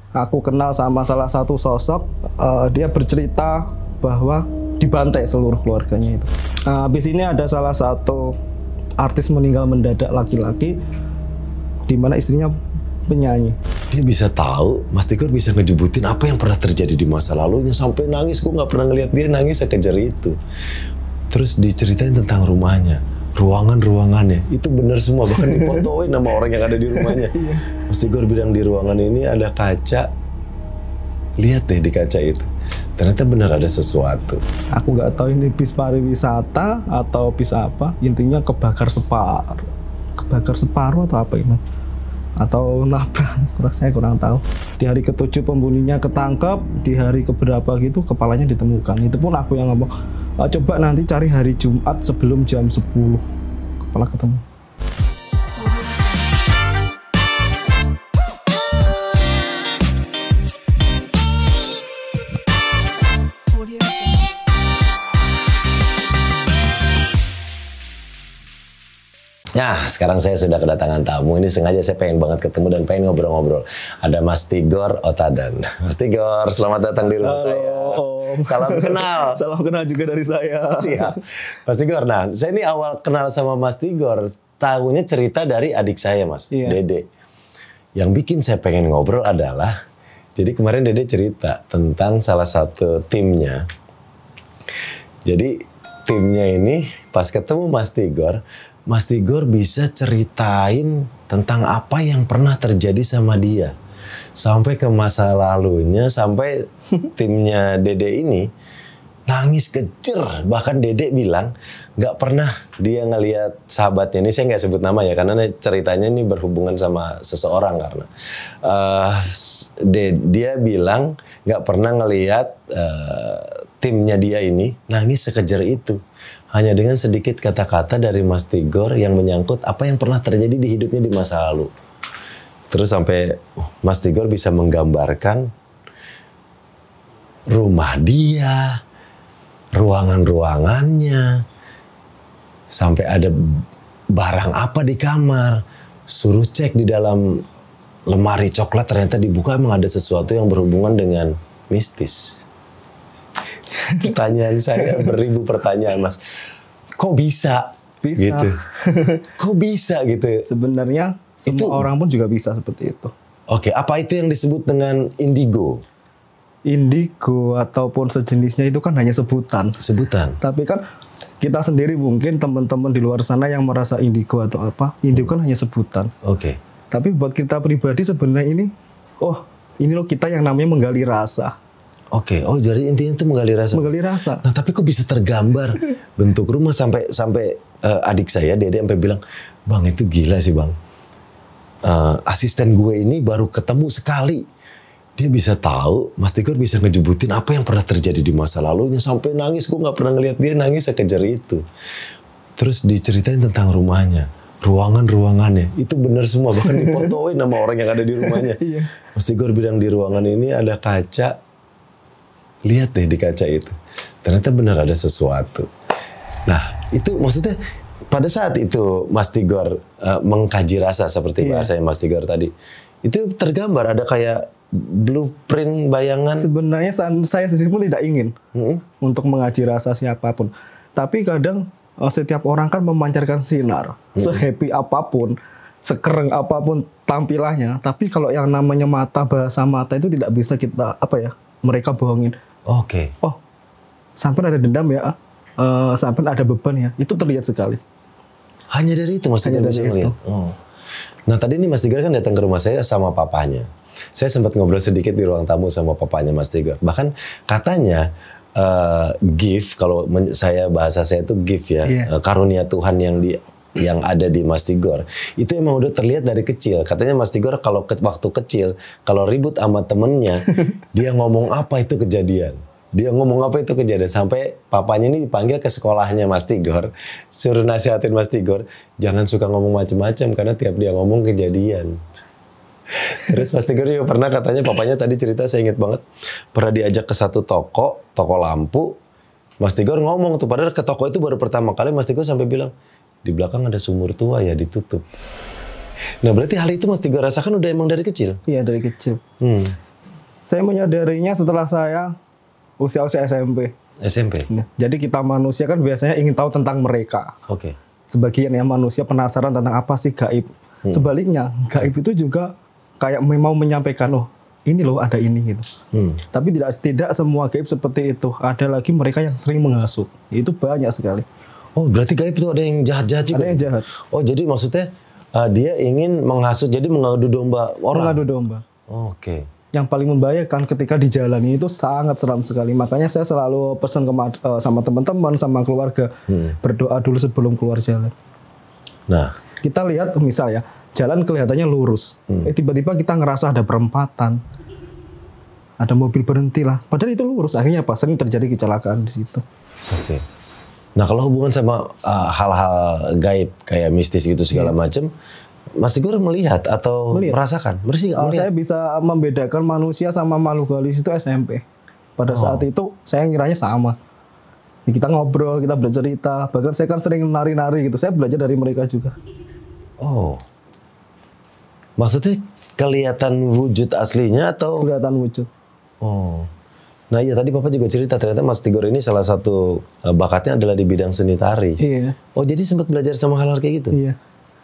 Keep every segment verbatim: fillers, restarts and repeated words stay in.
aku kenal sama salah satu sosok, uh, dia bercerita bahwa dibantai seluruh keluarganya itu. Uh, habis ini ada salah satu artis meninggal mendadak laki-laki, di mana istrinya penyanyi. Dia bisa tahu, Mas Tigor bisa ngejebutin apa yang pernah terjadi di masa lalunya sampai nangis. Gue nggak pernah ngeliat dia nangis sekejar itu. Terus diceritain tentang rumahnya, ruangan-ruangannya, itu benar semua, bahkan difotoin nama orang yang ada di rumahnya. Mas Tigor bilang di ruangan ini ada kaca, lihat deh di kaca itu, ternyata benar ada sesuatu. Aku nggak tahu ini bis pariwisata atau bis apa, intinya kebakar separuh, kebakar separuh atau apa ini, atau nabrak, saya kurang tahu. Di hari ketujuh pembunuhnya ketangkep, di hari keberapa gitu kepalanya ditemukan. Itu pun aku yang ngomong, coba nanti cari hari Jumat sebelum jam sepuluh, kepala ketemu. Nah, sekarang saya sudah kedatangan tamu. Ini sengaja saya pengen banget ketemu dan pengen ngobrol-ngobrol. Ada Mas Tigor Otadan. Mas Tigor, selamat datang di rumah Halo, saya. Om. Salam kenal. Salam kenal juga dari saya. Siap. Mas Tigor, nah saya ini awal kenal sama Mas Tigor, tahunya cerita dari adik saya, Mas, iya. Dede. Yang bikin saya pengen ngobrol adalah, jadi kemarin Dede cerita tentang salah satu timnya. Jadi timnya ini pas ketemu Mas Tigor, Mas Tigor bisa ceritain tentang apa yang pernah terjadi sama dia. Sampai ke masa lalunya, sampai timnya Dede ini nangis kejer. Bahkan Dede bilang gak pernah dia ngelihat sahabatnya. Ini saya gak sebut nama ya, karena ceritanya ini berhubungan sama seseorang. Karena uh, dia bilang gak pernah ngelihat uh, timnya dia ini nangis sekejer itu. Hanya dengan sedikit kata-kata dari Mas Tigor yang menyangkut apa yang pernah terjadi di hidupnya di masa lalu. Terus sampai Mas Tigor bisa menggambarkan rumah dia, ruangan-ruangannya, sampai ada barang apa di kamar. Suruh cek di dalam lemari coklat, ternyata dibuka emang ada sesuatu yang berhubungan dengan mistis. Pertanyaan saya beribu pertanyaan, Mas. Kok bisa? Bisa. Gitu. Kok bisa gitu? Sebenarnya semua itu, orang pun juga bisa seperti itu. Oke, apa itu yang disebut dengan indigo? Indigo ataupun sejenisnya itu kan hanya sebutan. Sebutan. Tapi kan kita sendiri mungkin teman-teman di luar sana yang merasa indigo atau apa, indigo kan hanya sebutan. Oke. Tapi buat kita pribadi sebenarnya ini, oh ini loh kita yang namanya menggali rasa. Oke, oh jadi intinya itu menggali rasa. Menggali rasa. Nah tapi kok bisa tergambar bentuk rumah sampai sampai uh, adik saya Dede sampai bilang, bang itu gila sih bang. Uh, asisten gue ini baru ketemu sekali. Dia bisa tahu, Mas Tigor bisa ngejebutin apa yang pernah terjadi di masa lalunya sampai nangis. Gue nggak pernah ngeliat dia nangis sekejar itu. Terus diceritain tentang rumahnya, ruangan-ruangannya, itu benar semua. Bahkan difotoin nama orang yang ada di rumahnya. Mas Tigor bilang di ruangan ini ada kaca. Lihat deh di kaca itu, ternyata benar ada sesuatu. Nah itu maksudnya pada saat itu Mas Tigor uh, mengkaji rasa seperti yeah. bahasanya Mas Tigor tadi, itu tergambar ada kayak blueprint bayangan. Sebenarnya saya sendiri pun tidak ingin hmm? untuk mengaji rasa siapapun, tapi kadang uh, setiap orang kan memancarkan sinar, hmm. sehappy apapun, sekereng apapun tampilannya, tapi kalau yang namanya mata, bahasa mata itu tidak bisa kita apa ya mereka bohongin. Oke. Okay. Oh, sampai ada dendam ya, uh, sampai ada beban ya, itu terlihat sekali. Hanya dari itu Mas Tigor bisa melihat. Oh. Nah tadi ini Mas Tigor kan datang ke rumah saya sama papanya. Saya sempat ngobrol sedikit di ruang tamu sama papanya Mas Tigor. Bahkan katanya uh, gift, kalau saya bahasa saya itu gift ya, yeah. uh, karunia Tuhan yang di yang ada di Mas Tigor itu emang udah terlihat dari kecil. Katanya Mas Tigor kalau ke, waktu kecil kalau ribut sama temennya dia ngomong apa itu kejadian. Dia ngomong apa itu kejadian sampai papanya ini dipanggil ke sekolahnya Mas Tigor, suruh nasihatin Mas Tigor jangan suka ngomong macam-macam karena tiap dia ngomong kejadian. Terus Mas Tigor juga pernah katanya papanya tadi cerita saya ingat banget pernah diajak ke satu toko, toko lampu. Mas Tigor ngomong tuh padahal ke toko itu baru pertama kali Mas Tigor sampai bilang di belakang ada sumur tua ya ditutup. Nah berarti hal itu Mas Tigor rasakan udah emang dari kecil? Iya dari kecil. Hmm. Saya menyadarinya setelah saya usia-usia S M P. S M P? Nah, jadi kita manusia kan biasanya ingin tahu tentang mereka. Oke. Sebagian ya manusia penasaran tentang apa sih gaib. Hmm. Sebaliknya, gaib itu juga kayak mau menyampaikan, oh ini loh ada ini gitu. Hmm. Tapi tidak tidak semua gaib seperti itu. Ada lagi mereka yang sering menghasut. Itu banyak sekali. Oh berarti gaib itu ada yang jahat-jahat juga? Ada yang jahat. Oh jadi maksudnya uh, dia ingin menghasut, jadi mengadu domba orang? Mengadu domba. Oh, Oke. Okay. Yang paling membahayakan ketika dijalani itu sangat seram sekali. Makanya saya selalu pesan ke uh, sama teman-teman, sama keluarga, hmm. berdoa dulu sebelum keluar jalan. Nah, kita lihat misal ya, jalan kelihatannya lurus. Hmm. Eh tiba-tiba kita ngerasa ada perempatan. Ada mobil berhenti lah. Padahal itu lurus. Akhirnya apa? Sering terjadi kecelakaan di situ. Oke. Okay. Nah, kalau hubungan sama uh, hal-hal gaib kayak mistis gitu segala yeah. macam, Mas Tigor melihat atau melihat. merasakan? Bersih, uh, saya bisa membedakan manusia sama makhluk halus itu S M P. Pada oh. saat itu saya ngiranya sama. Kita ngobrol, kita bercerita, bahkan saya kan sering nari-nari gitu. Saya belajar dari mereka juga. Oh. Maksudnya kelihatan wujud aslinya atau? Kelihatan wujud. Oh. Nah iya tadi Bapak juga cerita ternyata Mas Tigor ini salah satu uh, bakatnya adalah di bidang seni tari. Iya. Oh jadi sempat belajar sama hal-hal kayak gitu? Iya.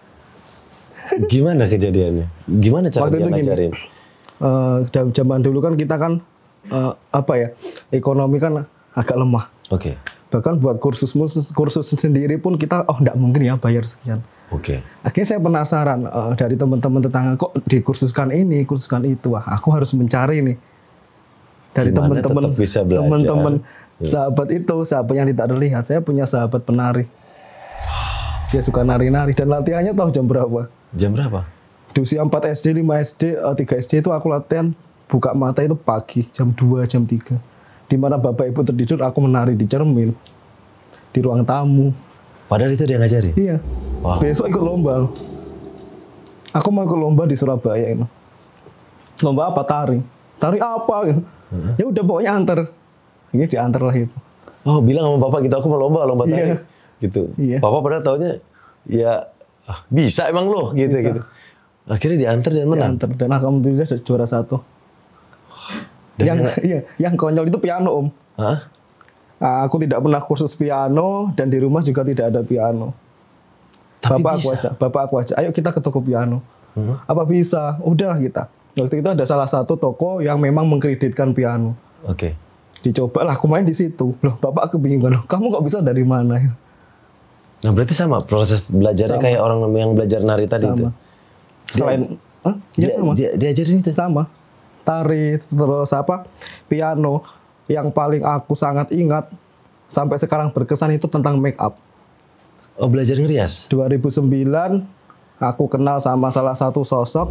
Gimana kejadiannya? Gimana cara Waktu dia ngajarin? Uh, zaman dulu kan kita kan uh, apa ya, ekonomi kan agak lemah. Oke. Okay. Bahkan buat kursus kursus sendiri pun kita oh enggak mungkin ya bayar sekian. Oke. Okay. Akhirnya saya penasaran uh, dari teman-teman tetangga kok dikursuskan ini, kursuskan itu. Wah, aku harus mencari nih. Dari teman-teman teman-teman ya. Sahabat itu, sahabat yang tidak terlihat. Saya punya sahabat penari. Dia suka nari-nari dan latihannya tahu jam berapa? Jam berapa? Di usia empat S D, lima S D, tiga S D itu aku latihan buka mata itu pagi, jam dua, jam tiga. Di mana bapak ibu tertidur, aku menari di cermin. Di ruang tamu. Padahal itu dia ngajarin? Iya. Wow. Besok ikut lomba. Aku mau ikut lomba di Surabaya itu. Lomba apa? Tari. Tari apa? Gitu. Uh-huh. Ya udah pokoknya antar. Ini diantar lah itu. Oh, bilang sama bapak gitu, aku mau lomba, lomba tari. Iya. Gitu. Iya. Papa pada taunya ya ah, bisa emang lo gitu bisa. gitu. Akhirnya diantar dan menang. Diantar dan alhamdulillah juara satu. Dan yang iya, yang konyol itu piano Om. Hah? Aku tidak pernah kursus piano dan di rumah juga tidak ada piano. Tapi bapak bisa. aku aja, bapak aku aja. Ayo kita ke toko piano. Hmm. Apa bisa? Udah kita. Waktu itu ada salah satu toko yang memang mengkreditkan piano. Oke. Okay. Dicoba lah, aku main di situ. Loh, bapak kebingungan. Loh, kamu kok bisa dari mana? Nah, berarti sama proses belajarnya sama. Kayak orang yang belajar nari tadi sama. itu. Selain, dia, huh? ya, dia, sama. dia, diajarin itu sama. Tari, terus apa? Piano. Yang paling aku sangat ingat sampai sekarang berkesan itu tentang make up. Oh, belajar ngerias? dua ribu sembilan aku kenal sama salah satu sosok.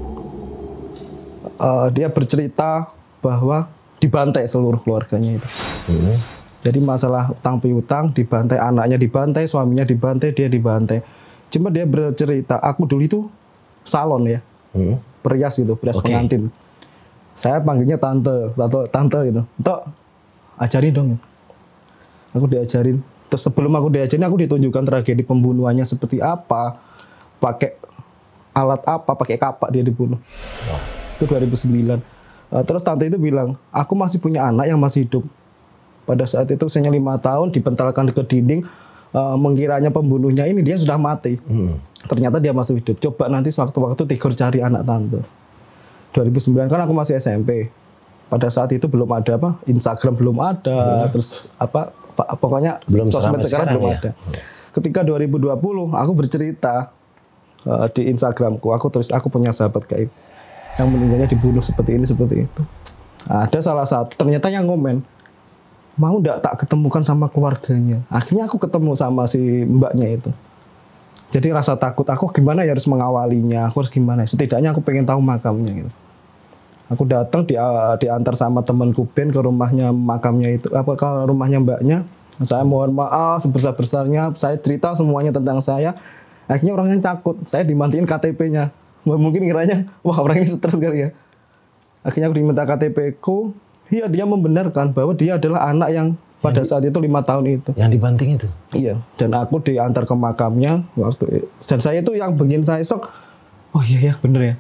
Uh, dia bercerita bahwa dibantai seluruh keluarganya itu. Hmm. Jadi masalah utang piutang, dibantai, anaknya dibantai, suaminya dibantai, dia dibantai. Cuma dia bercerita, aku dulu itu salon ya, hmm. perias gitu, perias okay. pengantin. Saya panggilnya tante, tante, tante gitu. Tok, ajarin dong. Aku diajarin. Terus sebelum aku diajarin, aku ditunjukkan tragedi pembunuhannya seperti apa, pakai alat apa, pakai kapak dia dibunuh. Wow. Itu dua ribu sembilan. Uh, terus tante itu bilang, aku masih punya anak yang masih hidup. Pada saat itu usianya lima tahun, dipentalkan ke dinding, uh, mengiranya pembunuhnya ini dia sudah mati. Hmm. Ternyata dia masih hidup. Coba nanti sewaktu-waktu Tigor cari anak tante. dua ribu sembilan kan aku masih S M P. Pada saat itu belum ada apa, Instagram belum ada, hmm. terus apa, pokoknya belum sosmed sekarang, sekarang belum ya? ada. Ketika dua ribu dua puluh aku bercerita uh, di Instagramku, aku terus aku punya sahabat gaib yang meninggalnya dibunuh seperti ini seperti itu. Ada salah satu ternyata yang komen, mau ndak tak ketemukan sama keluarganya. Akhirnya aku ketemu sama si mbaknya itu. Jadi rasa takut aku gimana ya harus mengawalinya, aku harus gimana? Setidaknya aku pengen tahu makamnya gitu. Aku datang di, diantar sama temanku Ben ke rumahnya makamnya itu, apa ke rumahnya mbaknya. Saya mohon maaf sebesar-besarnya, saya cerita semuanya tentang saya. Akhirnya orangnya takut, saya dimantiin K T P-nya. Mungkin kiranya, wah orang ini stres kali ya. Akhirnya aku diminta K T P-ku, iya dia membenarkan bahwa dia adalah anak yang pada saat itu lima tahun itu. Yang dibanting itu? Iya, dan aku diantar ke makamnya waktu dan saya itu yang bikin saya sok, oh iya ya bener ya.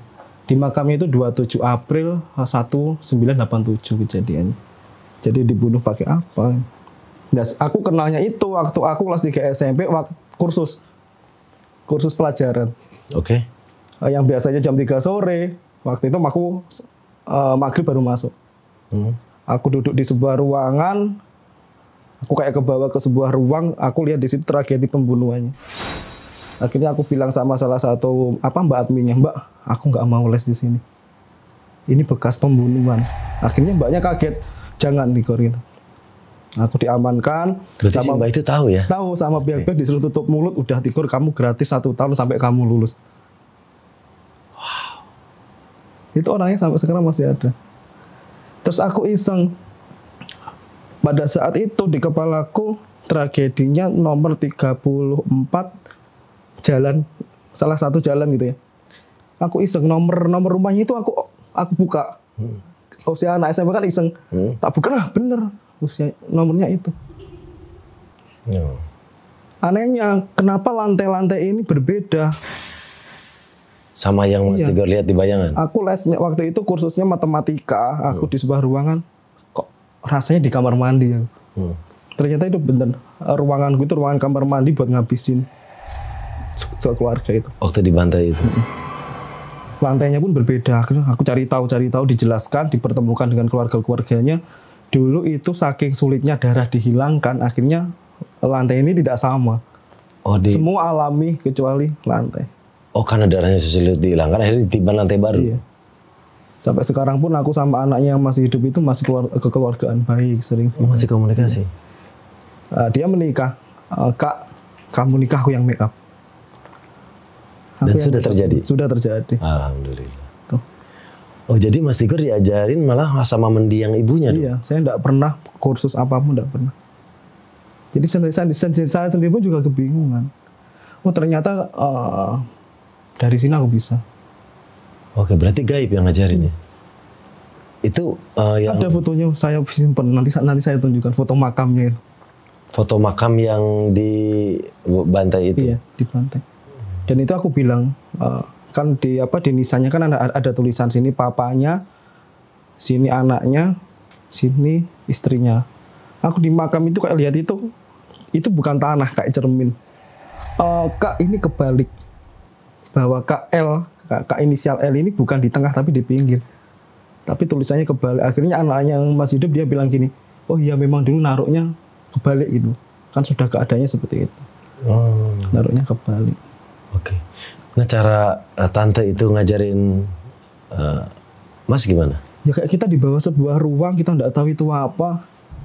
Di makamnya itu dua puluh tujuh April seribu sembilan ratus delapan puluh tujuh kejadiannya. Jadi dibunuh pakai apa? Nah, aku kenalnya itu waktu aku kelas tiga S M P, waktu kursus. Kursus pelajaran. Oke. Okay. Yang biasanya jam tiga sore, waktu itu aku uh, maghrib baru masuk. Hmm. Aku duduk di sebuah ruangan, aku kayak ke bawah ke sebuah ruang, aku lihat di situ tragedi pembunuhannya. Akhirnya aku bilang sama salah satu apa Mbak adminnya, Mbak, aku nggak mau les di sini. Ini bekas pembunuhan. Akhirnya Mbaknya kaget, jangan Tigor gitu. Aku diamankan. Berarti si Mbak itu tahu ya? Tahu, sama pihak-pihak okay. Disuruh tutup mulut, udah Tigor kamu gratis satu tahun sampai kamu lulus. Wow. Itu orangnya sampai sekarang masih ada. Terus aku iseng. Pada saat itu di kepalaku tragedinya nomor tiga puluh empat jalan, salah satu jalan gitu ya. Aku iseng nomor nomor rumahnya itu aku aku buka. Hmm. Usia anak S M P kan iseng. Hmm. Tak buka lah, bener usia nomornya itu. No. Anehnya, kenapa lantai-lantai ini berbeda? Sama yang Mas Tigor lihat di bayangan? Aku lesnya waktu itu kursusnya matematika. Aku hmm. di sebuah ruangan, kok rasanya di kamar mandi. Hmm. Ternyata itu bener. Ruanganku itu ruangan kamar mandi buat ngabisin soal keluarga itu. Waktu di bantai itu? Hmm. Lantainya pun berbeda. Akhirnya aku cari tahu, cari tahu, dijelaskan, dipertemukan dengan keluarga-keluarganya. Dulu itu saking sulitnya darah dihilangkan, akhirnya lantai ini tidak sama. Oh, di... Semua alami kecuali lantai. Oh, karena darahnya sulit dihilangkan, akhirnya ditiban lantai baru. Iya. Sampai sekarang pun aku sama anaknya yang masih hidup itu masih keluar, kekeluargaan baik, sering. Oh, masih komunikasi? Uh, dia menikah. Uh, Kak, kamu nikah, aku yang make up. Dan aku sudah terjadi? Sudah terjadi. Alhamdulillah. Tuh. Oh, jadi Mas Tigor diajarin malah sama mendiang ibunya? Iya, dong? Saya enggak pernah kursus apapun, enggak pernah. Jadi saya, saya, saya sendiri pun juga kebingungan. Oh, ternyata uh, dari sini aku bisa. Oke, berarti gaib yang ngajarin ya? Itu uh, yang... Ada fotonya, saya simpen. Nanti, nanti saya tunjukkan foto makamnya itu. Foto makam yang di bantai itu? Iya, di bantai. Dan itu aku bilang, uh, kan di apa di nisannya kan ada, ada tulisan sini papanya, sini anaknya, sini istrinya. Aku di makam itu kayak lihat itu, itu bukan tanah kayak cermin. Uh, Kak, ini kebalik. Bahwa Kak L, Kak, Kak inisial L ini bukan di tengah tapi di pinggir. Tapi tulisannya kebalik. Akhirnya anaknya yang masih hidup dia bilang gini, oh iya memang dulu naruhnya kebalik gitu. Kan sudah keadaannya seperti itu. Oh. Naruhnya kebalik. Oke. Nah, cara uh, tante itu ngajarin uh, Mas gimana? Ya kayak kita di bawah sebuah ruang, kita nggak tahu itu apa.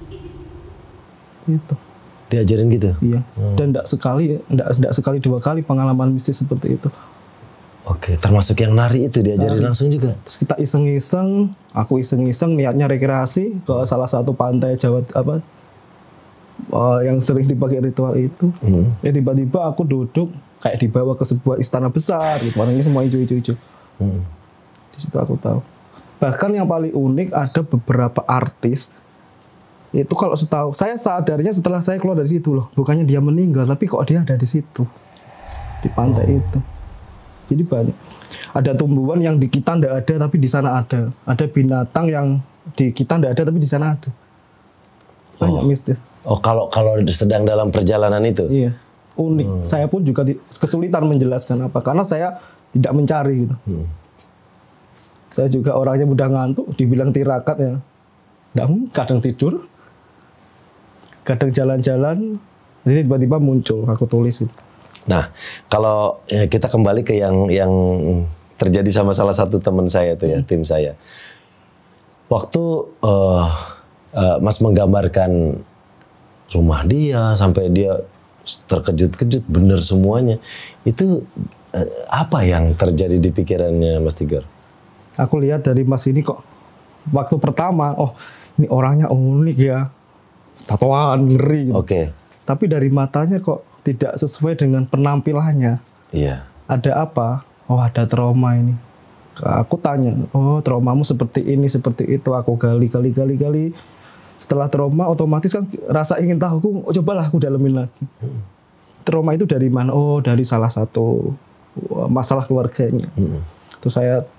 Gitu. Diajarin gitu? Iya. Hmm. Dan nggak sekali, nggak sekali dua kali pengalaman mistis seperti itu. Oke, termasuk yang nari itu diajarin nari. Langsung juga? Terus kita iseng-iseng, aku iseng-iseng niatnya rekreasi ke salah satu pantai Jawa apa uh, yang sering dipakai ritual itu. Hmm. Ya tiba-tiba aku duduk kayak dibawa ke sebuah istana besar gitu, warnanya semua hijau-hijau. Hmm. Di situ aku tahu. Bahkan yang paling unik ada beberapa artis itu kalau setahu saya sadarnya setelah saya keluar dari situ loh, bukannya dia meninggal tapi kok dia ada di situ di pantai oh. itu. Jadi banyak. Ada tumbuhan yang di kita ndak ada tapi di sana ada. Ada binatang yang di kita ndak ada tapi di sana ada. Banyak oh. mistis. Oh, kalau kalau sedang dalam perjalanan itu. Iya. Unik. Hmm. Saya pun juga kesulitan menjelaskan apa karena saya tidak mencari gitu. Hmm. Saya juga orangnya mudah ngantuk, dibilang tirakat ya. Nggak, kadang tidur, kadang jalan-jalan, jadi tiba-tiba muncul, aku tulis gitu. Nah, kalau ya, kita kembali ke yang yang terjadi sama salah satu teman saya tuh ya, hmm. tim saya. Waktu uh, uh, Mas menggambarkan rumah dia sampai dia terkejut-kejut bener semuanya, itu uh, apa yang terjadi di pikirannya Mas Tigor? Aku lihat dari Mas ini kok waktu pertama, oh ini orangnya unik ya, tatoan ngeri. Gitu. Oke. Okay. Tapi dari matanya kok tidak sesuai dengan penampilannya. Iya. Ada apa? Oh ada trauma ini. Aku tanya, oh traumamu seperti ini, seperti itu. Aku gali, gali, gali, gali. Setelah trauma otomatis kan rasa ingin tahu, aku oh, cobalah aku dalemin lagi. Hmm. Trauma itu dari mana? Oh dari salah satu masalah keluarganya. Hmm. Terus saya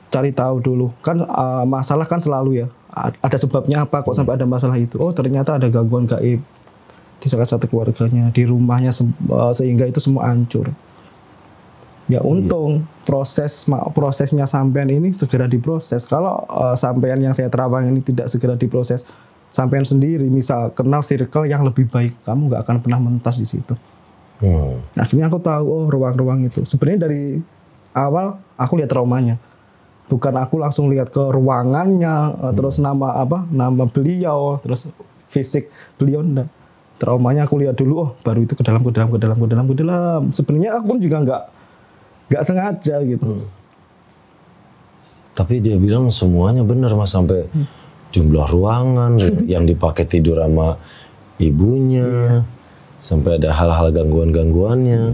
cari tahu dulu. Kan uh, masalah kan selalu ya. Ada sebabnya apa kok sampai ada masalah itu. Oh ternyata ada gangguan gaib di salah satu keluarganya, di rumahnya se uh, sehingga itu semua hancur. Ya untung proses prosesnya sampean ini segera diproses. Kalau uh, sampean yang saya terawang ini tidak segera diproses, sampean sendiri misal kenal circle yang lebih baik, kamu nggak akan pernah mentas di situ. Hmm. Nah, akhirnya aku tahu oh ruang-ruang itu. Sebenarnya dari awal aku lihat traumanya. Bukan aku langsung lihat ke ruangannya, hmm. terus nama apa, nama beliau, terus fisik beliau enggak. Traumanya aku lihat dulu, oh baru itu ke dalam, ke dalam, ke dalam, ke dalam, ke dalam. Sebenarnya aku pun juga nggak nggak sengaja gitu. Hmm. Tapi dia bilang semuanya benar mas, sampai hmm. jumlah ruangan yang dipakai tidur sama ibunya, iya. sampai ada hal-hal gangguan-gangguannya.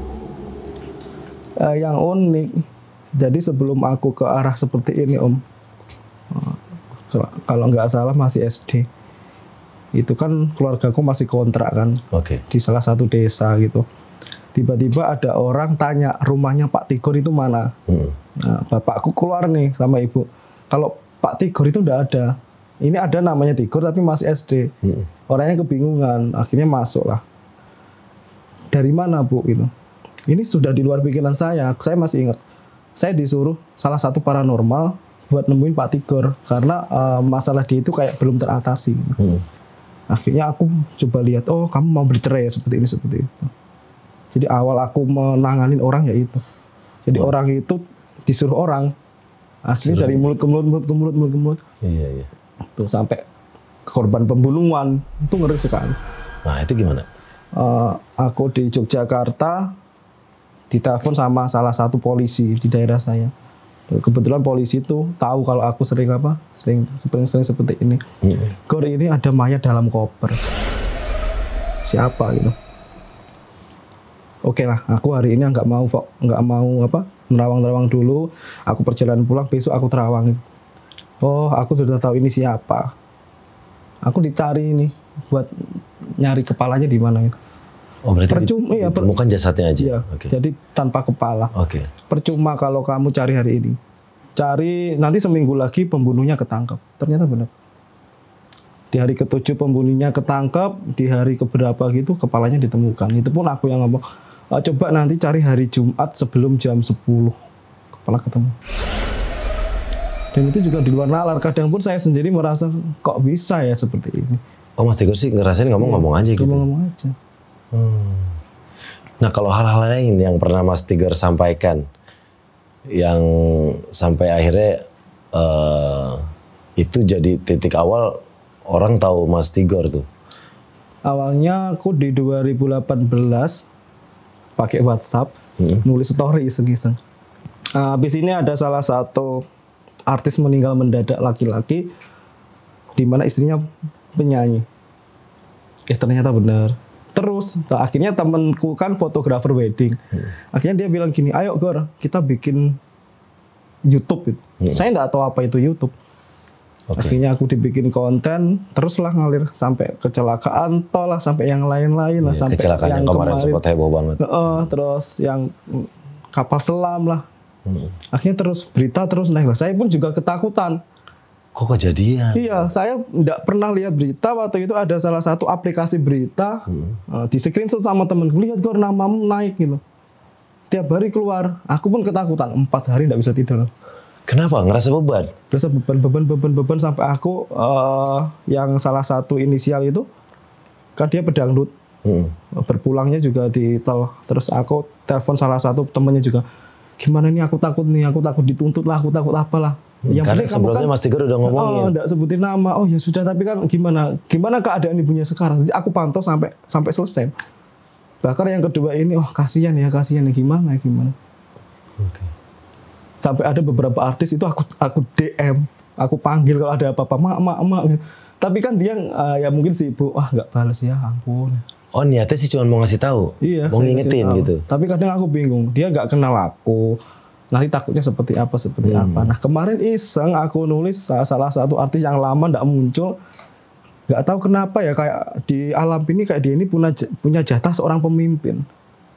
Uh, yang unik, jadi sebelum aku ke arah seperti ini om, uh, kalau nggak salah masih S D, itu kan keluargaku masih kontrak kan, okay. di salah satu desa gitu. Tiba-tiba ada orang tanya rumahnya Pak Tigor itu mana. Hmm. Nah, bapakku keluar nih sama ibu. Kalau Pak Tigor itu enggak ada. Ini ada namanya Tigor tapi masih S D. Hmm. Orangnya kebingungan. Akhirnya masuk lah. Dari mana bu? Itu. Ini sudah di luar pikiran saya. Saya masih ingat. Saya disuruh salah satu paranormal buat nemuin Pak Tigor. Karena uh, masalah dia itu kayak belum teratasi. Hmm. Akhirnya aku coba lihat. Oh kamu mau bercerai ya? Seperti ini, seperti itu. Jadi awal aku menanganin orang ya itu. Jadi oh. orang itu disuruh orang. Aslinya dari mulut ke mulut, mulut ke mulut, mulut ke mulut. Iya, iya. Tuh sampai korban pembunuhan. Itu ngeri sekali. Nah itu gimana? Uh, aku di Yogyakarta ditelepon sama salah satu polisi di daerah saya. Kebetulan polisi itu tahu kalau aku sering apa? Sering sering, sering seperti ini. Mm-hmm. Gor ini ada mayat dalam koper. Siapa gitu? Oke lah, aku hari ini nggak mau nggak mau apa nerawang-nerawang dulu. Aku perjalanan pulang, besok aku terawang. Oh, aku sudah tahu ini siapa. Aku dicari ini buat nyari kepalanya di mana. Oh berarti percuma, di, ya, ditemukan jasadnya aja. Iya, okay. Jadi tanpa kepala. Oke. Okay. Percuma kalau kamu cari hari ini. Cari nanti seminggu lagi pembunuhnya ketangkap. Ternyata benar. Di hari ketujuh pembunuhnya ketangkap, di hari keberapa gitu kepalanya ditemukan. Itu pun aku yang ngomong, e, coba nanti cari hari Jumat sebelum jam sepuluh kepala ketemu. Dan itu juga di luar nalar. Kadang pun saya sendiri merasa kok bisa ya seperti ini. Oh Mas Tigor sih ngerasain ngomong-ngomong aja gitu. Ngomong-ngomong aja. Hmm. Nah kalau hal-hal lain yang pernah Mas Tigor sampaikan, yang sampai akhirnya uh, itu jadi titik awal orang tahu Mas Tigor tuh. Awalnya aku di dua ribu delapan belas pakai WhatsApp, hmm. nulis story iseng-iseng. Nah, habis ini ada salah satu artis meninggal mendadak laki-laki, di mana istrinya penyanyi. Eh ternyata benar. Terus nah, akhirnya temanku kan fotografer wedding. Hmm. Akhirnya dia bilang gini, ayo Gor kita bikin YouTube. Hmm. Saya nggak tahu apa itu YouTube. Okay. Akhirnya aku dibikin konten, teruslah ngalir sampai kecelakaan, tol lah sampai yang lain-lain lah, iya, sampai kecelakaan yang, yang kemarin sempat heboh banget. Uh, terus yang kapal selam lah. Hmm. Akhirnya terus berita terus naik lah. Saya pun juga ketakutan. Kok kejadian? Iya, saya nggak pernah lihat berita waktu itu ada salah satu aplikasi berita hmm. uh, di screenshot sama temenku, lihat Gor namamu naik gitu. Tiap hari keluar, aku pun ketakutan. Empat hari nggak bisa tidur. Kenapa? Ngerasa beban? Ngerasa beban, beban, beban, beban sampai aku uh, yang salah satu inisial itu kan dia pedangdut. Hmm. Berpulangnya juga di tol. Terus aku telepon salah satu temennya juga. Gimana nih aku takut nih, aku takut dituntut lah, aku takut apalah. Hmm, yang karena sebelumnya kan, Mas Tigor udah ngomongin. Oh, enggak sebutin nama. Oh ya sudah, tapi kan gimana? Gimana keadaan ibunya sekarang? Jadi aku pantau sampai sampai selesai. Bahkan yang kedua ini, oh kasihan ya, kasihan ya, gimana, gimana. Oke. Okay. Sampai ada beberapa artis itu aku aku D M, aku panggil kalau ada apa-apa, mak, mak, mak. Tapi kan dia uh, ya mungkin sibuk, wah nggak balas ya, ampun. Oh niatnya sih cuma mau ngasih tahu, iya, mau ngingetin gitu. Tapi kadang aku bingung, dia nggak kenal aku, nanti takutnya seperti apa, seperti hmm. apa. Nah kemarin iseng aku nulis salah satu artis yang lama nggak muncul, nggak tahu kenapa ya kayak di alam ini kayak dia ini punya punya jatah seorang pemimpin.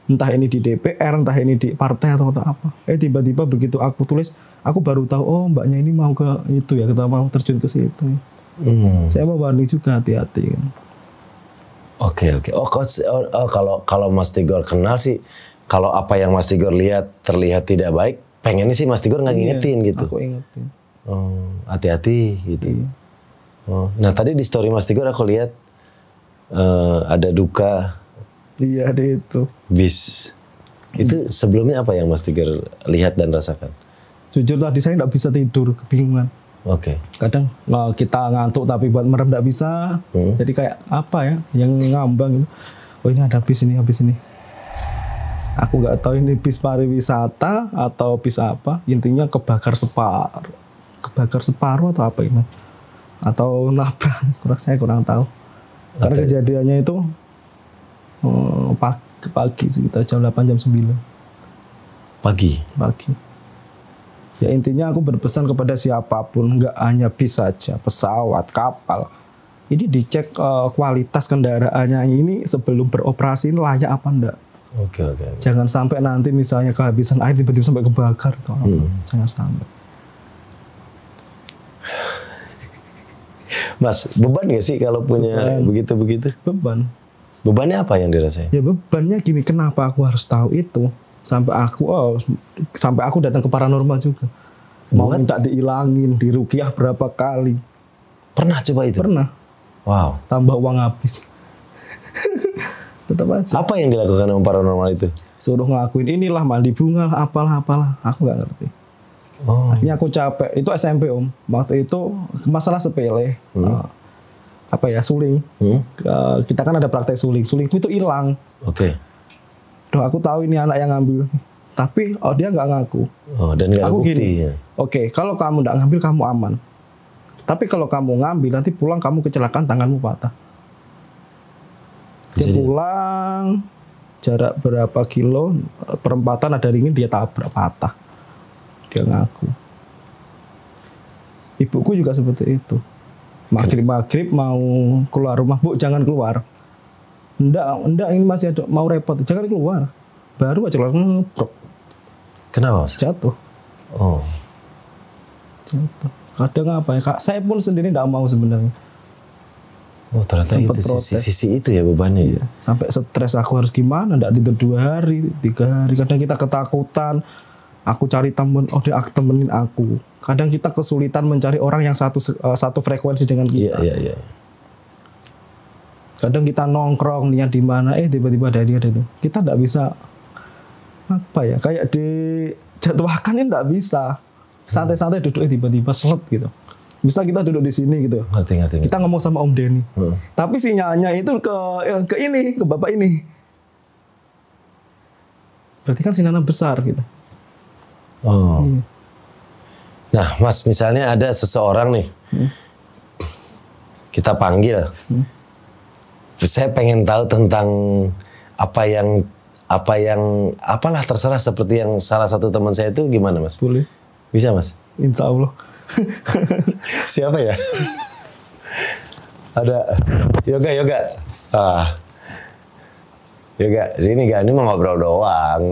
entah ini di D P R, entah ini di partai atau, atau apa. Eh tiba-tiba begitu aku tulis, aku baru tahu oh mbaknya ini mau ke itu ya, kita mau terjun ke situ. Hmm. Saya mau warning juga, hati-hati. Oke oke. Oh, oh, oh kalau kalau Mas Tigor kenal sih, kalau apa yang Mas Tigor lihat terlihat tidak baik, pengennya sih Mas Tigor nggak ngingetin iya, gitu. Aku ingetin. Oh, hati-hati gitu. Iya. Oh, nah tadi di story Mas Tigor aku lihat uh, ada duka. Iya, ada itu. Bis. Itu sebelumnya apa yang Mas Tigor lihat dan rasakan? Jujur tadi saya nggak bisa tidur, kebingungan. Oke. Okay. Kadang nah, kita ngantuk tapi buat merem nggak bisa. Hmm. Jadi kayak apa ya, yang ngambang gitu. Oh ini ada bis ini, habis ini. Aku nggak tahu ini bis pariwisata atau bis apa. Intinya kebakar separuh. Kebakar separuh atau apa ini? Atau nabrak, kurang saya kurang tahu. Karena okay. kejadiannya itu oh, pagi, pagi sekitar jam delapan, jam sembilan. Pagi? Pagi. Ya intinya aku berpesan kepada siapapun, nggak hanya bis saja, pesawat, kapal. Ini dicek uh, kualitas kendaraannya ini sebelum beroperasi ini layak apa enggak. Oke, oke. Jangan sampai nanti misalnya kehabisan air tiba-tiba sampai kebakar. Hmm. Jangan sampai. Mas, beban nggak sih kalau punya begitu-begitu? Beban. Bebannya apa yang dirasain? Ya bebannya gini, kenapa aku harus tahu itu? Sampai aku oh, sampai aku datang ke paranormal juga. Mau Buat? minta diilangin, diruqyah berapa kali. Pernah coba itu? Pernah. Wow. Tambah uang habis. Tetap aja. Apa yang dilakukan sama paranormal itu? Suruh ngelakuin inilah, mandi bunga, apalah apalah. Aku nggak ngerti. Oh. Akhirnya aku capek. Itu S M P om. Waktu itu masalah sepele. Hmm. Uh, apa ya, suling. Hmm. Uh, kita kan ada praktek suling. Sulingku itu hilang. Oke. Okay. Duh, aku tahu ini anak yang ngambil, tapi oh dia nggak ngaku. Oh, dan nggak ada bukti. Gini, ya? Oke, okay, kalau kamu nggak ngambil kamu aman. Tapi kalau kamu ngambil nanti pulang kamu kecelakaan, tanganmu patah. Dia Jadi. pulang jarak berapa kilo, perempatan ada ringin dia tabrak patah. Dia ngaku. Ibuku juga seperti itu. Maghrib-maghrib mau keluar rumah, Bu jangan keluar. Enggak, enggak ini masih ada mau repot. Jangan keluar. Baru aja keluar ngeprok. Kenapa Mas? Jatuh. Oh. Jatuh. Kadang apa ya Kak? Saya pun sendiri enggak mau sebenarnya. Oh ternyata itu sisi, sisi itu ya bebannya. Iya. Sampai stres aku harus gimana? Enggak tidur dua hari, tiga hari. Kadang kita ketakutan. Aku cari temen, oh dia temenin aku. Kadang kita kesulitan mencari orang yang satu satu frekuensi dengan kita. Iya iya iya. Kadang kita nongkrong niat di mana, eh tiba-tiba ada dia ada itu. Kita nggak bisa apa ya, kayak dijadwalkan ini nggak bisa. Santai-santai duduk, eh tiba-tiba slot gitu. Bisa kita duduk di sini gitu. Ngerti, ngerti, kita ngomong sama Om Denny. Hmm. Tapi sinyalnya itu ke ke ini, ke bapak ini. Berarti kan sinyalnya besar gitu. Oh. Hmm. Nah, Mas, misalnya ada seseorang nih, hmm. kita panggil. Hmm. Saya pengen tahu tentang apa yang apa yang apalah terserah, seperti yang salah satu teman saya itu gimana Mas? Boleh. Bisa Mas? Insya Allah. Siapa ya? Ada Yoga Yoga. Ah. Yoga, sini gak, ini mau ngobrol doang.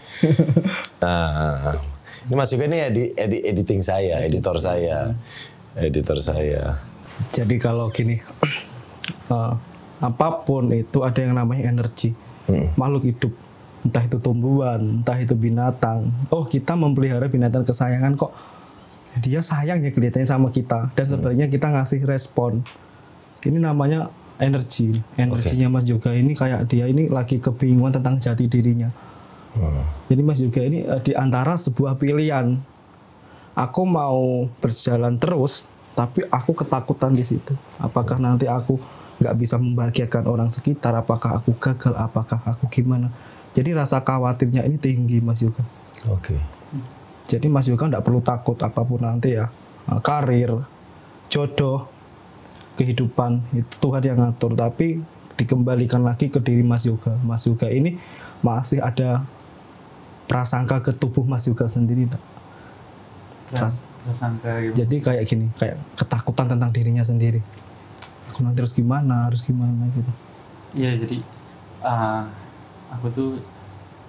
Nah, ini Mas Yoga ini edi, edi, editing saya, editor saya, editor saya. Jadi kalau gini. Uh, apapun itu ada yang namanya energi. Hmm. Makhluk hidup, entah itu tumbuhan, entah itu binatang. Oh, kita memelihara binatang kesayangan kok. Dia sayang ya kelihatannya sama kita. Dan sebenarnya kita ngasih respon. Ini namanya energi. Energinya okay. Mas Yoga ini kayak dia ini lagi kebingungan tentang jati dirinya. Hmm. Jadi Mas Yoga ini di antara sebuah pilihan. Aku mau berjalan terus, tapi aku ketakutan di situ. Apakah nanti aku nggak bisa membahagiakan orang sekitar, apakah aku gagal, apakah aku gimana. Jadi rasa khawatirnya ini tinggi Mas Yoga. Oke. Okay. Jadi Mas Yoga nggak perlu takut apapun nanti ya, karir, jodoh, kehidupan itu Tuhan yang ngatur. Tapi dikembalikan lagi ke diri Mas Yoga. Mas Yoga ini masih ada prasangka ke tubuh Mas Yoga sendiri. Pras, prasangka. Gitu. Jadi kayak gini, kayak ketakutan tentang dirinya sendiri. Aku nanti harus gimana, harus gimana gitu. Iya, jadi uh, aku tuh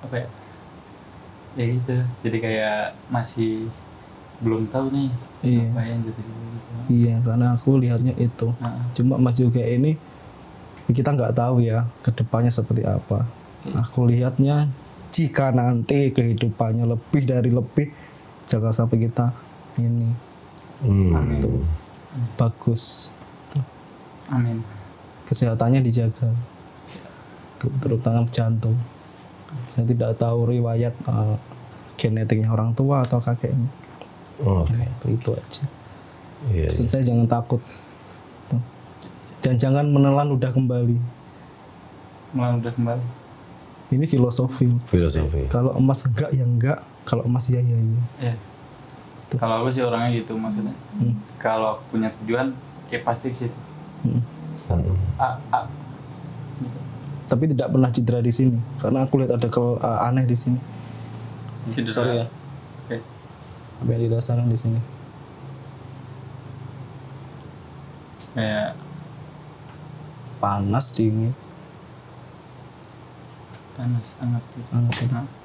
apa ya ya gitu, jadi kayak masih belum tahu nih Iya. ngapain gitu gitu. Iya, karena aku lihatnya itu. Nah, Cuma Mas juga ini kita nggak tahu ya kedepannya seperti apa. Aku lihatnya jika nanti kehidupannya lebih dari lebih, jangan sampai kita ini Hmm. tuh bagus, amin. kesehatannya dijaga, terutama jantung. Saya tidak tahu riwayat uh, genetiknya orang tua atau kakeknya. Oke. Itu aja. Iya. Pesan iya. saya jangan takut. Tuh. Dan jangan menelan udah kembali. Malah udah kembali. Ini filosofi. Filosofi. Kalau emas enggak ya enggak, kalau emas ya ya ya. Ya. Kalau aku sih orangnya gitu maksudnya. Hmm. Kalau aku punya tujuan, ya pasti ke situ. Hmm. Hmm. A, A. Tapi tidak pernah cedera di sini, karena aku lihat ada ke uh, aneh di sini. Cedera. Sorry ya, Oke. apa yang dirasakan di sini? Kayak Panas, dingin, panas, hangat gitu. hangat gitu. Nah,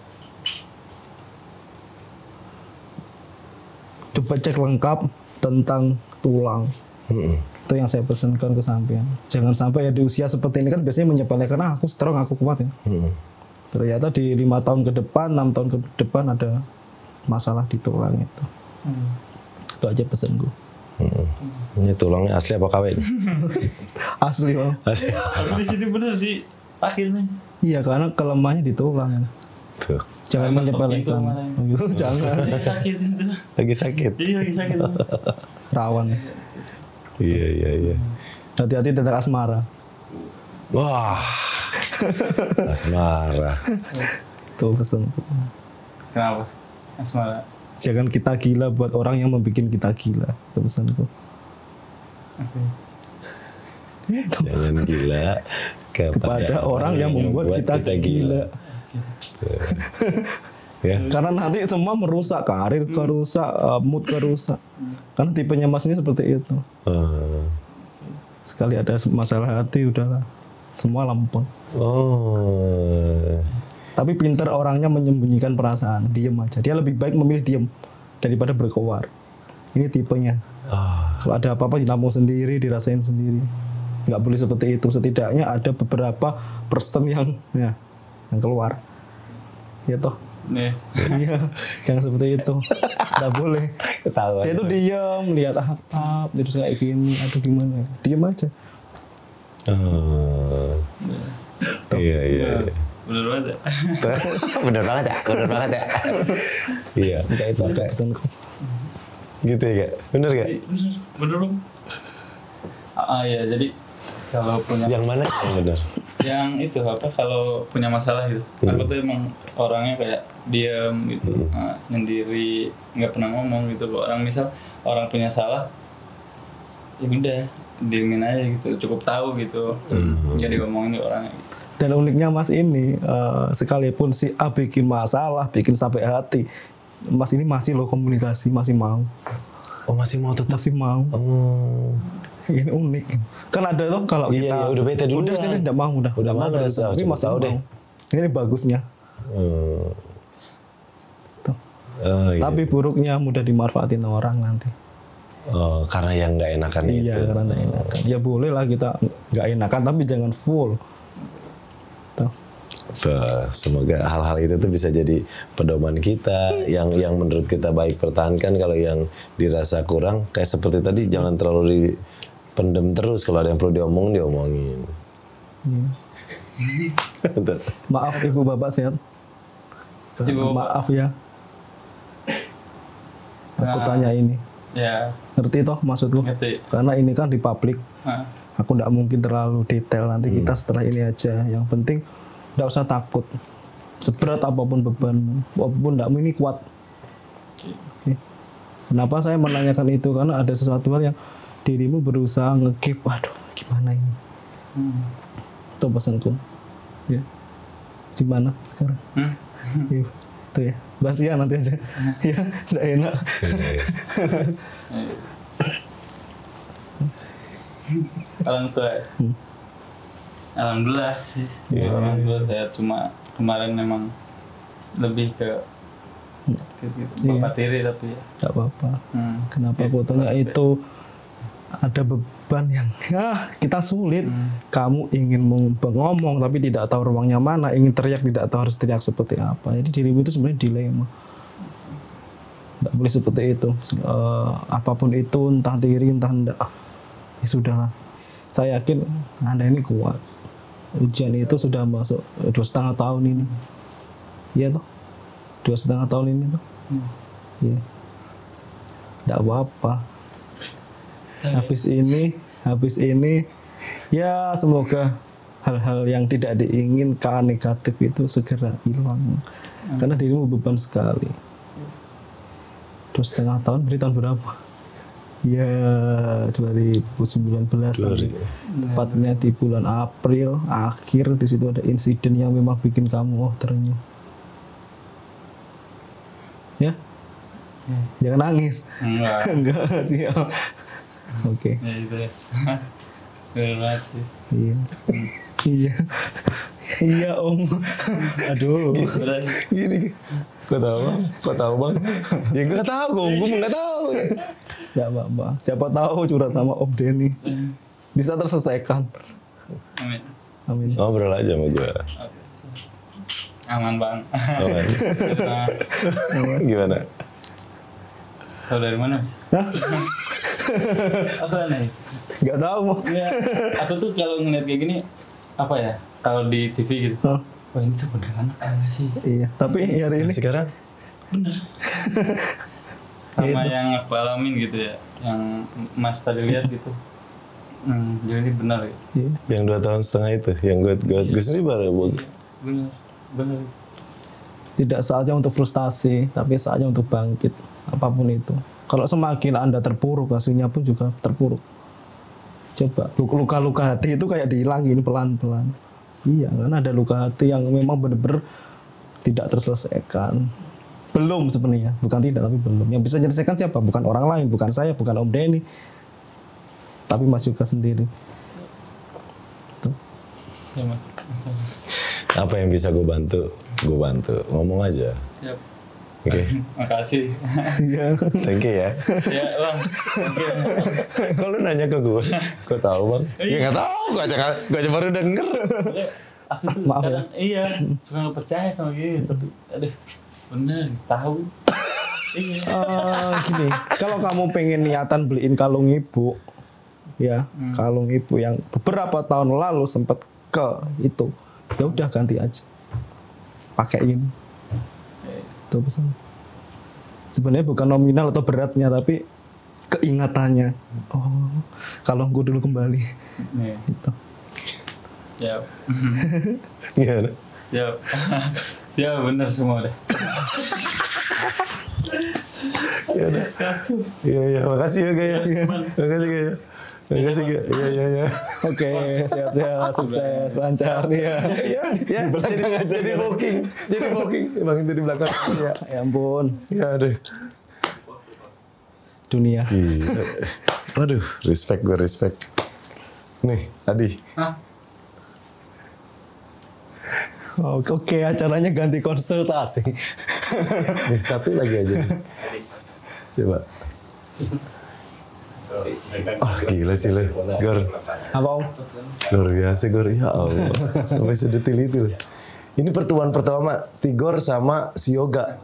Coba cek lengkap tentang tulang. Hmm. Itu yang saya pesankan ke sampean. Jangan sampai ya di usia seperti ini kan biasanya menyepelekan, ah, aku strong, aku kuat ya. Hmm. Ternyata di lima tahun ke depan, enam tahun ke depan ada masalah di tulang itu. hmm. Itu aja pesan gue. Hmm. Ini tulangnya asli apa K W? Asli, Om. Tapi di sini bener sih akhirnya. Iya, karena kelemahannya di tulang. Tuh. Jangan Mentok itu menyepelekan. kemarin. Ayo, jangan. Iya sakit itu. Lagi sakit. Iya lagi sakit. Rawan. Iya iya iya. Hati-hati tentang asmara. Wah. Asmara. Tuh pesan. Kenapa? Asmara. Jangan kita gila buat orang yang membuat kita gila. Itu pesanku. Oke. Jangan gila Kepada orang yang membuat kita, gila. Ya. Karena nanti semua merusak, karir kerusak, uh, mood kerusak. Karena tipenya Mas ini seperti itu. Oh. Sekali ada masalah hati, udahlah. Semua lempeng. Oh. Tapi pinter orangnya menyembunyikan perasaan, diem aja. Dia lebih baik memilih diem daripada berkoar. Ini tipenya. Ah. Kalau ada apa-apa ditampung sendiri, dirasain sendiri. Nggak boleh seperti itu. Setidaknya ada beberapa persen yang ya, yang keluar. Ya toh. Nih. Iya, jangan seperti itu. Nggak boleh. Ketahuan. Dia tuh diem, lihat atap, terus kayak gini, aduh gimana? Diem aja. Oh. Iya iya. iya. Bener banget ya. Bener banget ya, bener banget ya. Iya. Kayak itu aja pesanku. Gitu ya, Kak? Bener gak? Bener, bener dong. Ah ya, jadi kalau punya Yang mana yang bener? yang itu apa kalau punya masalah gitu, Hmm. aku tuh emang orangnya kayak diam gitu, Hmm. nah, sendiri, nggak pernah ngomong gitu. Kalau orang misal orang punya salah, ya udah diemin aja gitu, cukup tahu gitu, Hmm. jadi ngomongin di orangnya. Dan uniknya Mas ini, eh, sekalipun si A bikin masalah, bikin sampai hati, Mas ini masih loh komunikasi, masih mau, Oh masih mau tetap? masih mau. Oh. Ini unik. Kan ada tuh kalau Iya, kita iya, udah bete duluan. udah sini tidak mau, udah, Udah mau males, berusaha. ah, Tapi coba masih tahu mau. deh. Ini bagusnya. Hmm. Tuh. Oh, iya. Tapi buruknya mudah dimanfaatin orang nanti. Oh, karena yang nggak enakan itu. Iya, karena nggak enakan. Ya boleh lah kita nggak enakan, tapi jangan full. Tuh. Tuh, semoga hal-hal itu tuh bisa jadi pedoman kita yang yang menurut kita baik pertahankan. Kalau yang dirasa kurang kayak seperti tadi jangan terlalu dipendem terus. Kalau ada yang perlu diomongin diomongin. Iya. Tuh. Maaf ibu bapak sehat. Ibu bapak. Maaf ya. Aku Nah. tanya ini. Ya, Ngerti toh maksudku? ngerti. Karena ini kan di publik. Nah, Aku nggak mungkin terlalu detail. Nanti kita setelah ini aja. Yang penting nggak usah takut. Seberat apapun beban, apapun nggak ini kuat. Oke. Kenapa saya menanyakan itu? Karena ada sesuatu hal yang dirimu berusaha nge-keep. Waduh, gimana ini? hmm. Itu pesanku. Ya. Di mana sekarang? Hmm? Iya, itu ya. Bahas ya nanti aja. Ya, nggak enak. Orang tua. Hmm. Alhamdulillah sih. Iya. Alhamdulillah saya cuma kemarin memang lebih ke gitu, bapak tiri tapi ya. Nggak apa-apa. Hmm. Kenapa fotonya itu ada beban yang ya kita sulit. Hmm. Kamu ingin meng- ngomong tapi tidak tahu ruangnya mana, ingin teriak tidak tahu harus teriak seperti apa. Jadi dirimu itu sebenarnya dilema. Tidak boleh seperti itu. Eh, apapun itu, entah tiri entah enggak, ya sudahlah. Saya yakin Anda ini kuat. Ujian itu sudah masuk dua setengah tahun ini. Iya toh, dua setengah tahun ini toh. Iya. Tidak apa-apa. Habis ini, habis ini, ya semoga hal-hal yang tidak diinginkan negatif itu segera hilang. Karena dirimu beban sekali. Dua setengah tahun, berarti tahun berapa? Ya dua ribu sembilan belas, tepatnya di bulan April akhir. Di situ ada insiden yang memang bikin kamu oh terenyuh. Ya, jangan nangis. Enggak. Enggak sih. Oke. Ya itu ya. Bener banget sih. Iya. Iya. Iya om. Aduh. Bener. Gini. Kok tahu bang? Kok tahu bang? Ya nggak tahu, gue gue nggak tahu. Ya apa-apa. Siapa tahu curhat sama Om Denny bisa terselesaikan. Amin. Amin. Ngobrol aja sama gue. Oke. Aman bang. Aman. Nah, Gimana? tahu dari mana? Hah? Apa nih? Gak tahu. Ya, aku tuh kalau ngeliat kayak gini apa ya? Kalau di T V gitu. Hah? Wah ini tuh beneran apa enggak sih? Iya. Tapi hari ini Sekarang? Bener. Sama yang aku alamin gitu ya, yang Mas tadi lihat gitu. Hmm, jadi benar ya. Iya. Yang dua tahun setengah itu, yang gue gue gue sendiri baru Bener, bener. Tidak saatnya untuk frustasi, tapi saatnya untuk bangkit. Apapun itu. Kalau semakin Anda terpuruk, hasilnya pun juga terpuruk. Coba, luka-luka hati itu kayak dihilangin pelan-pelan. Iya, karena ada luka hati yang memang benar-benar tidak terselesaikan. Belum sebenarnya, bukan tidak, tapi belum. Yang bisa menyelesaikan siapa? Bukan orang lain, bukan saya, bukan Om Denny. Tapi Mas Yuka sendiri. Tuh. Ya, Mas. apa yang bisa gue bantu, gue bantu. Ngomong aja. Siap. Oke. Makasih. Iya. Thank you ya. Ya, Bang. Oke. Kalau lu nanya ke gue, gue tahu bang. Ya nggak tahu, gue aja gue aja baru denger. Aku tuh Maaf ya. kadang iya, suka nggak percaya sama gitu, tapi aduh, bener tahu. Iya. Eh, gini, kalau kamu pengen niatan beliin kalung ibu, ya, kalung ibu yang beberapa tahun lalu sempat ke itu, ya udah ganti aja, pakein. Itu pesan. Sebenarnya bukan nominal atau beratnya, tapi keingatannya. Oh, kalungku dulu kembali. Nih. Itu. Siap. Gimana? Siap. Siap, bener semua deh. Ya udah. Iya iya, makasih ya Gaya. Makasih Gaya. Makasih Gaya. Iya iya iya. Oke, sehat-sehat, sukses, lancar nih ya. Iya, ya, jadi, jadi booking, jadi booking. Bang itu di belakang. Ya, Ya ampun, ya aduh. dunia. Gila. Waduh, respect gue respect. Nih, Adi. Hah? Oh, Oke, acaranya ganti konsultasi. Nih, satu lagi aja. Coba. Oh, gila sih lo. Gor. Apa om? Luar biasa Gor. Ya Allah. Sampai sedetil itu loh. Ini pertemuan pertama Tigor sama si Yoga.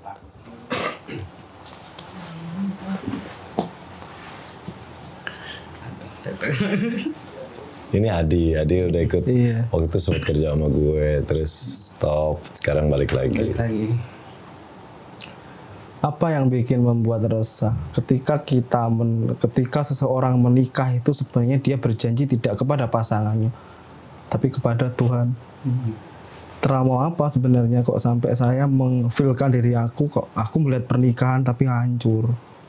Ini Adi, Adi udah ikut. Iya. Waktu itu sempat kerja sama gue, terus stop, sekarang balik lagi. Lagi. Apa yang bikin membuat resah ketika kita men, ketika seseorang menikah itu sebenarnya dia berjanji tidak kepada pasangannya tapi kepada Tuhan. Hmm. Trauma apa sebenarnya kok sampai saya mengfilkan diri aku kok aku melihat pernikahan tapi hancur.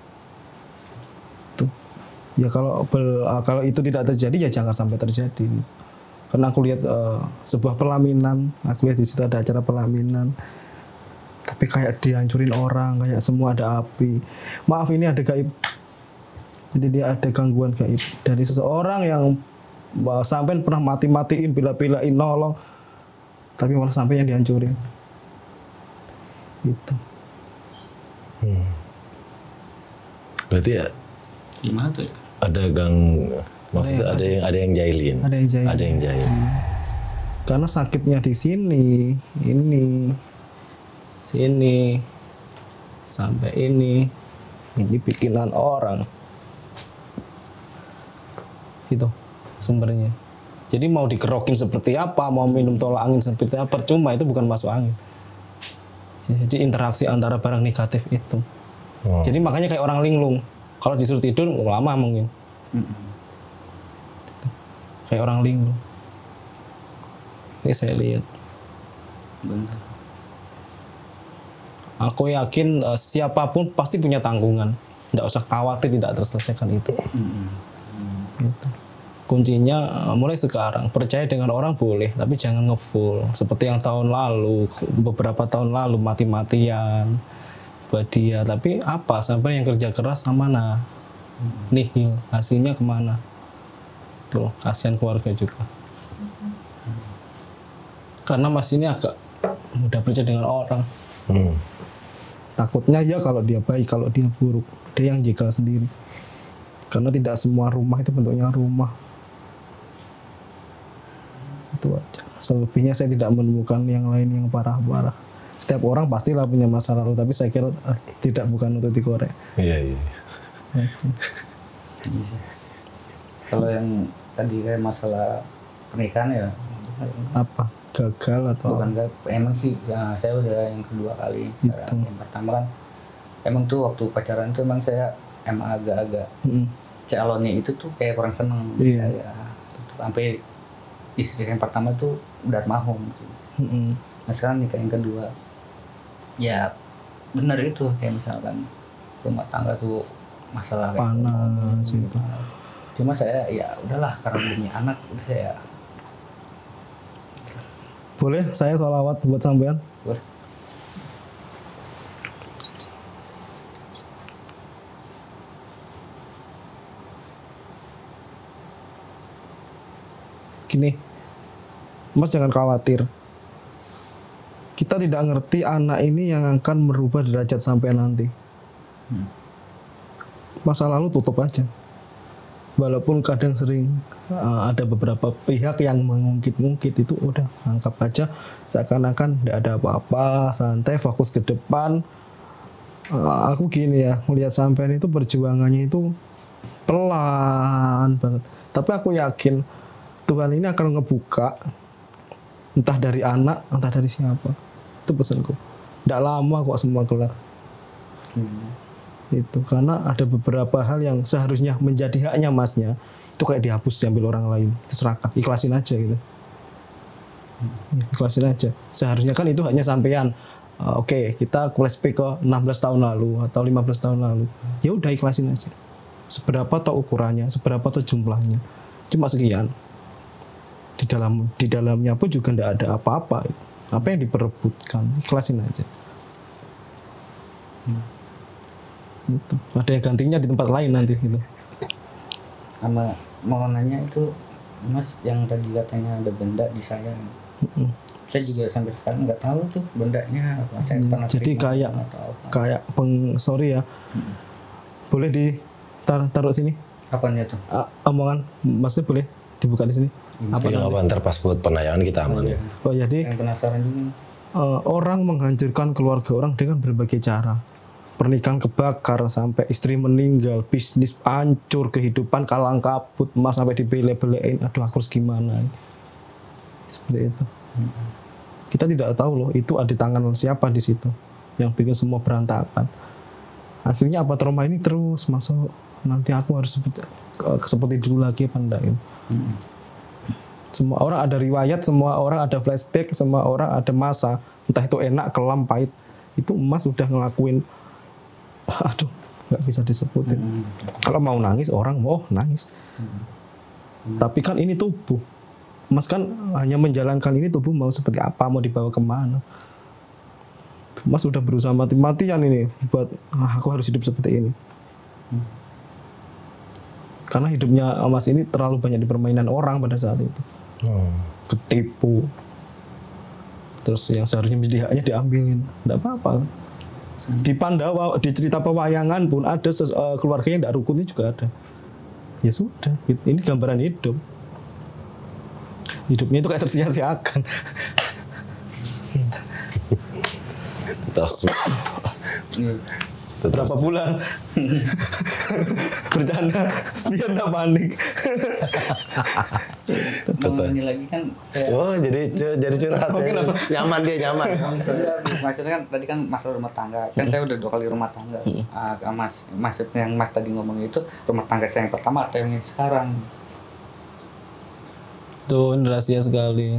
Tuh. Ya kalau bel, kalau itu tidak terjadi ya jangan sampai terjadi. Karena aku lihat uh, sebuah pelaminan, aku lihat di situ ada acara pelaminan. Tapi kayak dihancurin orang, kayak semua ada api. Maaf ini ada gaib. Jadi dia ada gangguan gaib dari seseorang yang uh, sampai pernah mati-matiin, bila-bilain nolong, tapi malah sampai yang dihancurin. Gitu. Hmm. Berarti ya Gimana tuh ya? ada gang, maksudnya ada yang ada yang jahilin. Ada yang jahilin. Ada yang jahil. Hmm. Karena sakitnya di sini, ini, sini, sampai ini, ini bikinan orang. Itu sumbernya. Jadi mau dikerokin seperti apa, mau minum tolak angin seperti apa, percuma, itu bukan masuk angin. Jadi interaksi antara barang negatif itu. Oh. Jadi makanya kayak orang linglung. Kalau disuruh tidur lama mungkin. Mm-mm. Kayak orang linglung. Ini saya lihat. Benar. Aku yakin uh, siapapun pasti punya tanggungan. Nggak usah khawatir tidak terselesaikan itu. Mm-mm. Gitu. Kuncinya uh, mulai sekarang percaya dengan orang boleh, tapi jangan ngefull. Seperti yang tahun lalu, beberapa tahun lalu mati-matian buat dia. Tapi apa sampai yang kerja keras sama nah nihil, hasilnya kemana? Tuh kasihan keluarga juga. Karena Mas ini agak mudah percaya dengan orang. Hmm. Takutnya ya kalau dia baik, kalau dia buruk, dia yang jaga sendiri. Karena tidak semua rumah itu bentuknya rumah. Itu aja. Selebihnya saya tidak menemukan yang lain yang parah-parah. Setiap orang pastilah punya masa lalu, tapi saya kira eh, tidak bukan untuk dikorek. Iya, iya. Kalau yang tadi kayak masalah pernikahan ya, Apa? Gagal atau bukan gak, emang sih ya, saya udah yang kedua kali sekarang. Yang pertama kan emang tuh waktu pacaran tuh emang saya emang agak-agak Mm-mm. calonnya itu tuh kayak kurang seneng. Iya. Saya sampai istri yang pertama tuh udah mahum gitu. Mm-mm. Nah sekarang nikah yang kedua ya bener itu kayak misalkan rumah tangga tuh masalah kayak Panas gitu. gitu. Cuma saya ya udahlah karena demi anak udah saya Boleh saya sholawat buat sampean? boleh. Gini, Mas jangan khawatir. Kita tidak ngerti anak ini yang akan merubah derajat sampai nanti. Hmm. Masa lalu tutup aja. Walaupun kadang sering uh, ada beberapa pihak yang mengungkit-ungkit, itu udah anggap aja seakan-akan tidak ada apa-apa, santai, fokus ke depan. Uh, aku gini ya, melihat sampean itu perjuangannya itu pelan banget. Tapi aku yakin Tuhan ini akan ngebuka, entah dari anak, entah dari siapa. Itu pesanku. Tidak lama kok semua kelar. Hmm. Itu karena ada beberapa hal yang seharusnya menjadi haknya Masnya, itu kayak dihapus diambil orang lain. Itu serakah, ikhlasin aja gitu. Ya, ikhlasin aja. Seharusnya kan itu hanya sampean. Uh, Oke, okay, kita flashback ke enam belas tahun lalu atau lima belas tahun lalu. Ya udah ikhlasin aja. Seberapa tau ukurannya, seberapa tau jumlahnya. Cuma sekian. Di dalam di dalamnya pun juga tidak ada apa-apa. Apa yang diperebutkan, ikhlasin aja. Hmm. Gitu. Ada yang gantinya di tempat lain nanti gitu. Sama mau nanya itu Mas yang tadi katanya ada benda di saya. Mm-mm. Saya juga sampai sekarang nggak tahu tuh bendanya apa. Saya pernah Jadi terima kayak atau apa. kayak peng sorry ya. Hmm. Boleh ditaruh taruh sini. Apanya tuh? Ah, omongan Masnya boleh dibuka di sini. Apa Yang apa ntar pas buat penayangan kita aman ya. Oh jadi Yang penasaran juga. uh, orang menghancurkan keluarga orang dengan berbagai cara. Pernikahan kebakar sampai istri meninggal, bisnis hancur, kehidupan kalang kabut, Mas sampai dibele-belein. Aduh aku harus gimana? Seperti itu. Hmm. Kita tidak tahu loh itu ada tangan siapa di situ yang bikin semua berantakan. Akhirnya apa trauma ini terus masuk. Nanti aku harus seperti, uh, seperti dulu lagi apa enggak gitu. Hmm. Semua orang ada riwayat, semua orang ada flashback, semua orang ada masa. Entah itu enak, kelam, pahit. Itu Mas udah ngelakuin. Aduh, nggak bisa disebutin. Hmm. Kalau mau nangis orang mau oh, nangis. Hmm. Tapi kan ini tubuh. Mas kan hanya menjalankan ini tubuh mau seperti apa, mau dibawa kemana. Mas udah berusaha mati-matian ini buat ah, aku harus hidup seperti ini. Hmm. Karena hidupnya Mas ini terlalu banyak dipermainan orang pada saat itu. Hmm. Ketipu. terus yang seharusnya menjadi haknya diambilin, nggak apa-apa. Di Pandawa, di cerita pewayangan pun ada ses- uh, keluarga yang tidak rukun juga ada. Ya sudah, ini gambaran hidup. Hidupnya itu kayak tersia-siakan. Terus Berapa bulan? Bercanda biar nggak panik. Mau ini lagi kan saya Oh, jadi cu- jadi curhat ya. Nyaman dia, nyaman. Enggak, maksudnya kan tadi kan masalah rumah tangga. Kan saya udah dua kali rumah tangga. Ah, Mas, maksudnya yang Mas tadi ngomong itu rumah tangga saya yang pertama atau yang sekarang? Tuh ini rahasia sekali.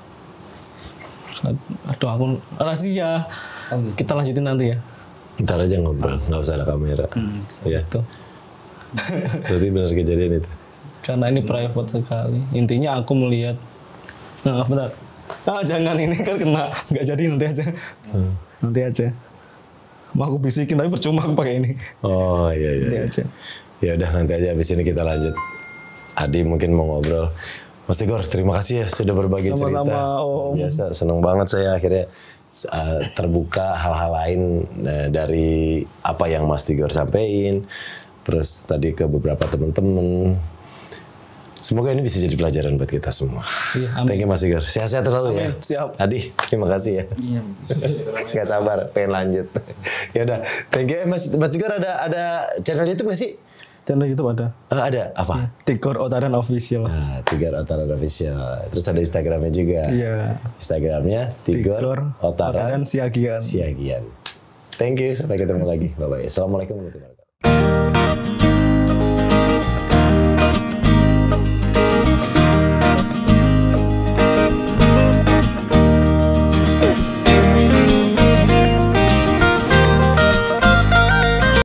Aduh aku rahasia. Kita lanjutin nanti ya. Ntar aja ngobrol, nggak usah ada kamera. Ya, Tuh. berarti benar kejadian itu. Karena ini private sekali. Intinya aku melihat. Nah, bentar. Ah, jangan ini kan kena. Nggak jadi nanti aja. Nanti aja. Mau aku bisikin tapi percuma aku pakai ini. Oh iya iya. Nanti aja. Ya udah nanti aja habis ini kita lanjut. Adi mungkin mau ngobrol. Mas Tigor, terima kasih ya sudah berbagi Sama-sama, cerita. Om. Biasa, seneng banget saya akhirnya uh, terbuka hal-hal lain uh, dari apa yang Mas Tigor sampaikan. Terus tadi ke beberapa teman-teman. Semoga ini bisa jadi pelajaran buat kita semua. Iya, amin. Thank you Mas Tigor. Sehat-sehat terlalu ya. Amin, siap. Adi, terima kasih ya. Iya. Gak sabar, pengen lanjut. Ya udah, thank you. Eh, Mas Mas Tigor ada ada channel YouTube nggak sih? Channel YouTube ada. Eh, ada apa? Tigor Otaran Official. Nah, Tigor Otaran Official. Terus ada Instagramnya juga. Iya. Instagramnya Tigor, Tigor Otaran, Otaran Siagian. Siagian. Thank you. Sampai ketemu lagi. Bye bye. Assalamualaikum warahmatullahi wabarakatuh.